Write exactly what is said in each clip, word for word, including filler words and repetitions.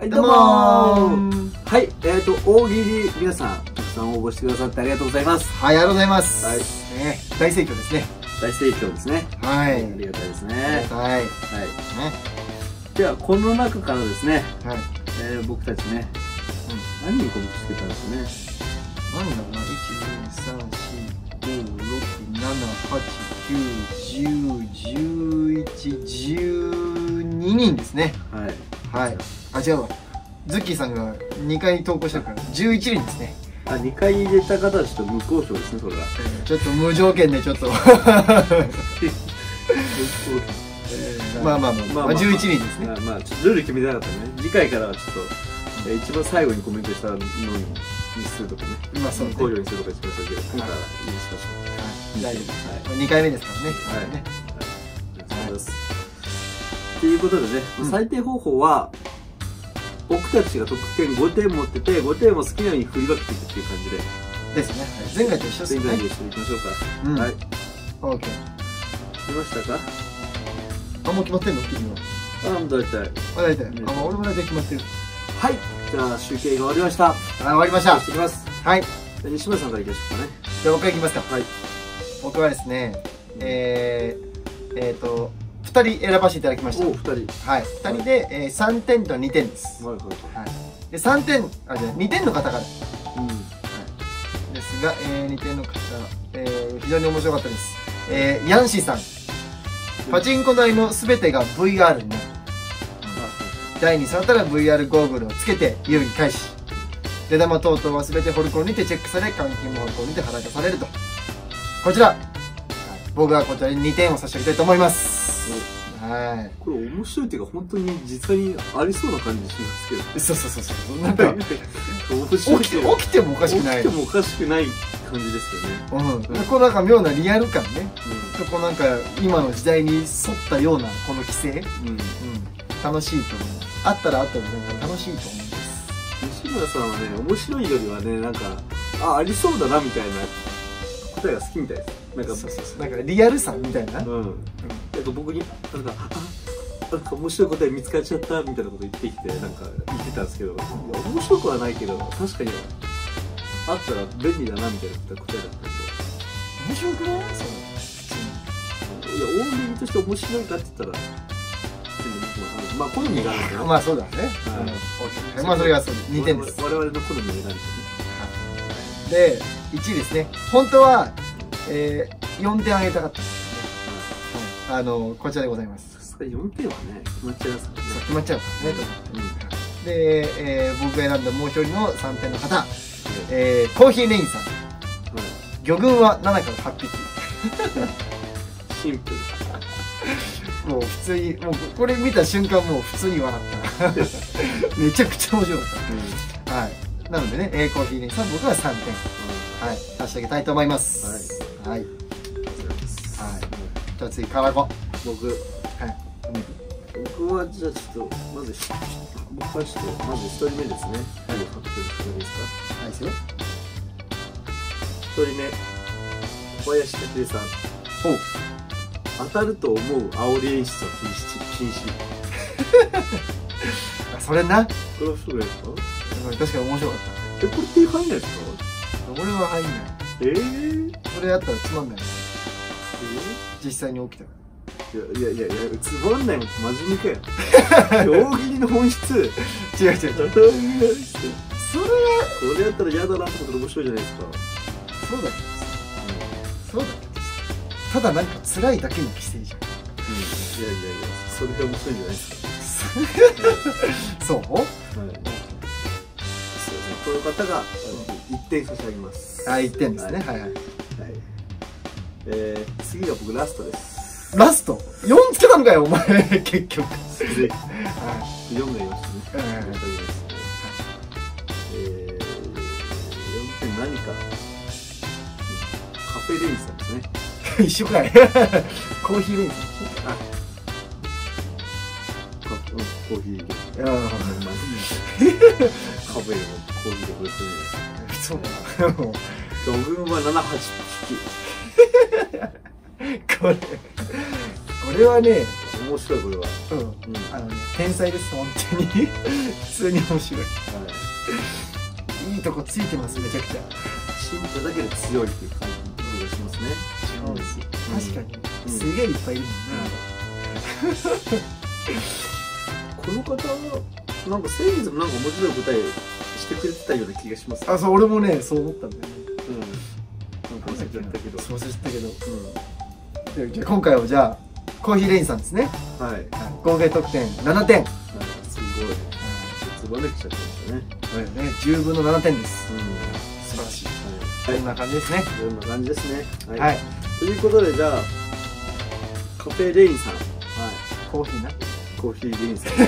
はい、どうもー。はい、えっと、大喜利、皆さん、たくさん応募してくださってありがとうございます。 はい、ありがとうございます。 はい。 ね、大盛況ですね。 大盛況ですね。 はい。 ありがたいですね。 ありがたい。はい。ね。 では、この中からですね、 はい。 えー、僕たちね、うん、何人コメントしてたんですかね。 何だろうな、いち、に、さん、よん、ご、ろく、なな、はち、きゅう、じゅう、じゅういち、じゅうににんですね。 はい。 はい。あ、違うわ。ズッキーさんがにかい投稿したからじゅういちにんですね。 あ、にかい入れた方はちょっと無交渉ですね、それは。 ちょっと無条件でちょっとまあまあまあまあじゅういちにんですね。 まあまあちょっとルール決めてなかったね。次回からはちょっと一番最後にコメントしたのにするとかね、まあそう無交渉にするとかしましょうけど、今回は許しましょう。大丈夫です。 にかいめですからね。 はいね。ありがとうございます。ということでね、採点方法は僕たちが得点ごてん持ってて、ごてんを好きなように振り分けていくっていう感じでですね。前回と一緒ですね。 前回と一緒にいきましょうか。はい。 オーケー。 決めましたか？ あ、もう決まってんの？君は。 あ、もう大体。 あ、大体。あ、俺も大体決まってる。 はい。じゃあ集計が終わりました。 あ、終わりました。 いきます。はい。西村さんからいきましょうかね。 じゃあ僕からいきますか。 はい。 僕はですね、えー、えっと。ふたり選ばせていただきました。 お、ふたり。 はい。ふたりで、えー、さんてんとにてんです。はいはいはい。で、さんてん、あ、じゃあにてんの方から。うん。はい。ですが、えー、にてんの方、えー、非常に面白かったです。えー、ヤンシーさん。パチンコ台のすべてが ブイアール になる。台に座ったら ブイアール ゴーグルをつけて遊戯開始。出玉等々はすべてホルコーにてチェックされ、換金もホルコーにて払い出されると。こちら。僕はこちらににてんを差し上げたいと思います。はい。 これ面白いっていうか本当に実際にありそうな感じしますけど。 そうそうそうそう。なんか起きて起きてもおかしくない。 起きてもおかしくない感じですよね。 うん。こうなんか妙なリアル感ね。うん。こうなんか今の時代に沿ったようなこの規制。うん。うん。楽しいと思います。あったらあったらなんか楽しいと思います。 西村さんはね、面白いよりはね、なんかあありそうだなみたいな答えが好きみたいです。なんかそうそうそう。なんかリアルさみたいな。うん。 なんか僕になんかあなんか面白い答え見つかっちゃったみたいなこと言ってきてなんか言ってたんですけど、いや面白くはないけど確かにあったら便利だなみたいな答えだったんで。 面白くない？そう。 いや大喜利として面白いかって言ったらまあ好みがあるんでね。 まあそうだね。はい。まあそれがそうにてんです。 我々の好みがあるんですね。 でいちいですね。本当はえー、よんてんあげたかったんですけどね。あのこちらでございます。 よんてんはね決まっちゃいますからね。 そう決まっちゃうからねと思って。で、えー、僕が選んだもう一人のさんてんの方、えー、コーヒーレインさん。魚群はななからはっぴき。 シンプル。もう普通にもうこれ見た瞬間もう普通に笑った。めちゃくちゃ面白かった。はい。なのでね、えー、コーヒーレインさん僕はさんてん。はい、差し上げたいと思います。はい。はい。はい。じゃあ次、からこ。 僕。はい。僕は、じゃあちょっと、まず、僕はちょっと、まず一人目ですね。はい。発表してもいいですか？ はいですよ。 一人目。小林武恵さん。ほう。当たると思う煽り演出は禁止。禁止。それな。 これ面白いですか？ 確かに面白かった。 え、これって入んないですか？ 俺は入んない。 ええー、 それやったらつまんない。えー、実際に起きた。 いやいやいやいや、つまんないもん真面目かよ。大喜利の本質。違う違う違う。それはこれやったら嫌だなってことで面白いじゃないですか。 そうだけどさ。そうだけどさ。ただなんか辛いだけの規制じゃん。 うん。いやいやいや、それが面白いんじゃないですか。 そう？はい。 この方がいってん差し上げます。 あ、いってんですね。はいはい。 えー、次が僕ラストです。 ラスト？よんつけたのかよお前結局。 はい。よんがいましたね。はい。えー、よんてん何かカフェレインさんですね。 一緒かい。コーヒーレインさん。あ、 コーヒー。 ああ。 カフェのコーヒーでこれするんです。 そうだな。 魚群はなな、はちぴき。 これこれはね、 面面白いこれは。 うん、うん、あのね天才です本当に普通に面白い、はい、いいとこついてますめちゃくちゃ。 シンプルだけど強いっていう感じがしますね。 違うんですよ、確かに、うん、すげえいっぱいいるもんね、 うん、この方はなんか先月もなんか面白い舞台してくれてたような気がします、ね、 あ、そう、俺もねそう思ったんだよね。 うん、なんか忘れちゃったけど忘れちゃったけど、うん、じゃあ今回はじゃあコーヒーレインさんですね。はい、はい、合計得点ななてん。 すごい、つばめきちゃってましたね。 そうね、じゅうぶんのななてんです。うん、素晴らしい。こんな感じですね。 こんな感じですね。はい。ということでじゃあカフェレインさん、はい、 コーヒーな。 コーヒーレインさん。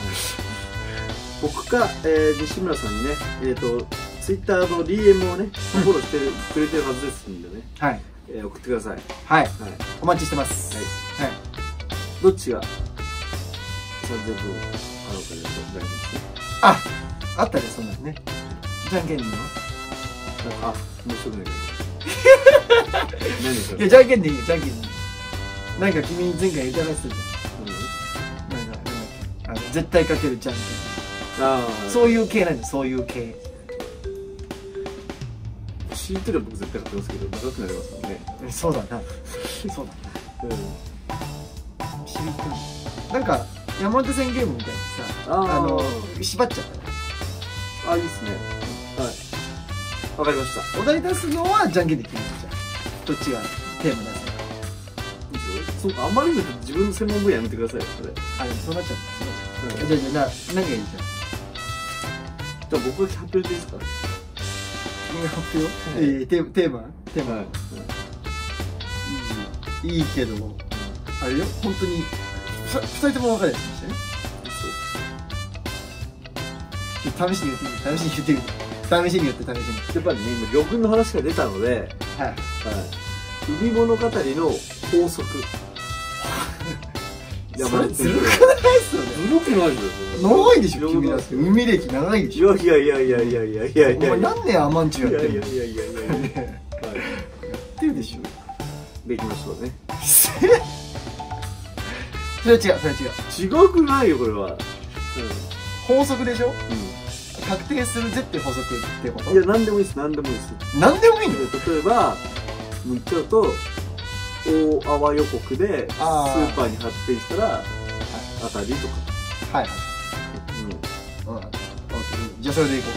僕か、えー、西村さんにね、えっとツイッターの ディーエム をねフォローしてるくれてるはずですんでね。はい。えー、送ってください。 はい。はい。お待ちしてます。はい。はい。 どっちがさんぜんぶんあろうかで大丈夫ですね。 あ、あったねそんなのね。じゃんけんでいいの？ あ、面白くないけど。何それ？ いやじゃんけんでいいよじゃんけんでいい。なんか君前回疑ってたじゃん。なんかなんかあの絶対勝てるじゃんけん。ああ。そういう系なんだそういう系。 知ってる僕絶対勝てますけど長くなりますもんね。 そうだな。そうだな。うん。知りたい。なんか山手線ゲームみたいにさ、あの縛っちゃった。 あ、いいですね。はい。わかりました。 お題出すのはじゃんけんで決めるじゃん。どっちがテーマ出すのか。 そうか、あまりにも自分の専門分野やめてくださいよそれ。 あ、でもそうなっちゃう。そうなっちゃう。じゃあじゃあ何がいいじゃん。 じゃあ僕が発表でいいですか。 君が発表？ええテーマテーマテーマ。いいいいけどあれよ本当にふたりとも分かるやつにしてね。試しに言ってみる。試しに言ってみる。試しに言って試しに。 やっぱりね今魚群の話が出たので、はいはい。海物語の法則。 いやそれずるくないっすよね。 ずるくないですよ。 長いでしょ君だって。海歴長いでしょ。 いやいやいやいやいやいやいや。 お前何年アマンチュやってんの。 いやいやいやいやいや。やってるでしょ。 できましょうね。 それは違うそれは違う。違くないよこれは。 法則でしょ。確定するぜって法則ってこと。 いや何でもいいです何でもいいです。何でもいいの。 例えばもう言っちゃうと大泡予告でスーパーに発展したら当たりとか。はいはい。 うん。じゃあそれでいこ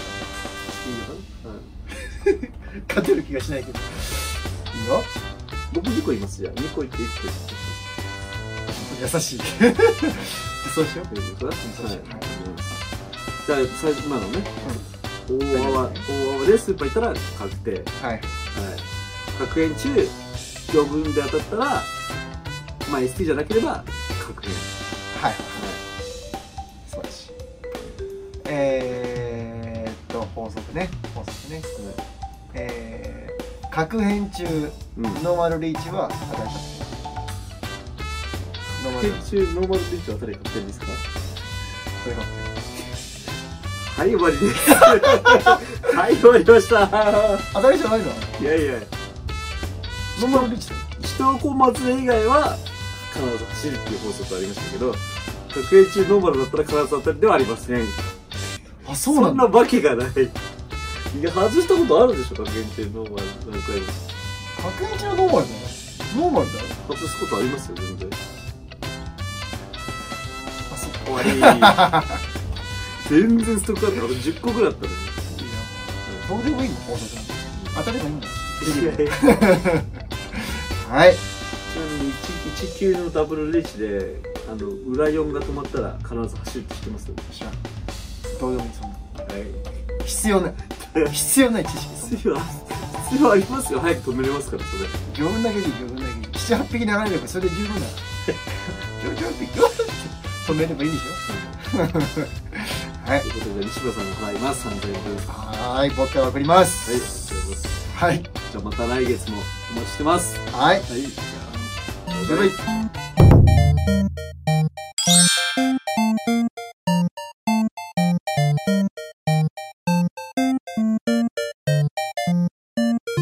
う。いいよ。勝てる気がしないけど。いいよ。 僕にこ言いますじゃあにこ言っていっこ言って。 優しい。そうしよう。そうしよう。 じゃあ今のね大泡大泡でスーパー行ったら確定。はいはい。確変中魚群で当たったらまあ エスティー じゃなければ確変。はいはい。 素晴らしい。えーっと法則ね法則ね。えー確変中ノーマルリーチは当たり確定。 ノーマルリーチノーマルリーチは当たり確定ですか。 それ確定。 はい終わりです。はい終わりました。 当たりじゃないの。 いやいや。 ノーマルリーチだ。 人小松以外は必ず走るっていう法則ありましたけど、確変中ノーマルだったら必ず当たりではありません。 あ、そうなんだ。 そんなわけがない。いや外したことあるでしょ確変中ノーマル何回も。 確変中ノーマルだよ。ノーマルだよ。 外すことありますよ全然。 あ、そっか。 終わり。全然ストックあったらじゅっこぐらいあったのに。 どうでもいいの法則なんて。当たればいいんだよ。はい。ちなみにいちきゅうのダブルリーチであの裏よんが止まったら必ず走るって知ってます？ 知らん。どうでもいいそんな。はい。必要ない必要ない知識。 必要必要ありますよ。早く止めれますからそれ。 魚群だけで魚群だけでななはっぴき流れればそれで十分だ。じゅうはっぴき止めればいいでしょ。はい。ということで西村さんが払いますさんぜんえんぶん。はい。僕から送ります。はい。ありがとうございます。はい。じゃあまた来月もお待ちしてます。はい。はい。じゃあバイバイ。